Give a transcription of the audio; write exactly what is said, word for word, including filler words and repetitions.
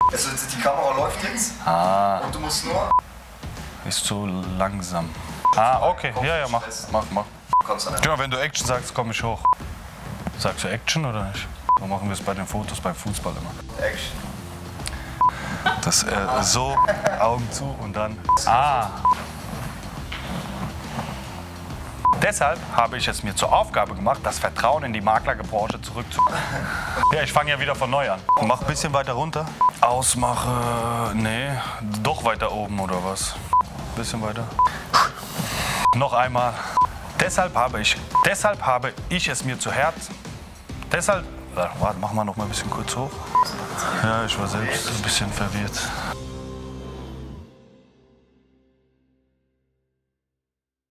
Also die Kamera läuft jetzt Ah, und du musst nur... ist zu langsam. Ah, okay. Ja, ja, mach, mach, mach. Kannst du nicht. Ja, wenn du Action sagst, komme ich hoch. Sagst du Action oder nicht? So machen wir es bei den Fotos beim Fußball immer. Action. Das äh, so, Augen zu und dann. Ah. Deshalb habe ich es mir zur Aufgabe gemacht, das Vertrauen in die Maklerbranche zurückzubekommen. Ja, ich fange ja wieder von neu an. Mach ein bisschen weiter runter. Ausmache. Nee, doch weiter oben oder was? Bisschen weiter. Noch einmal. Deshalb habe ich, deshalb habe ich es mir zu Herzen. Deshalb. Warte, machen wir noch mal ein bisschen kurz hoch. Ja, ich war selbst ein bisschen verwirrt.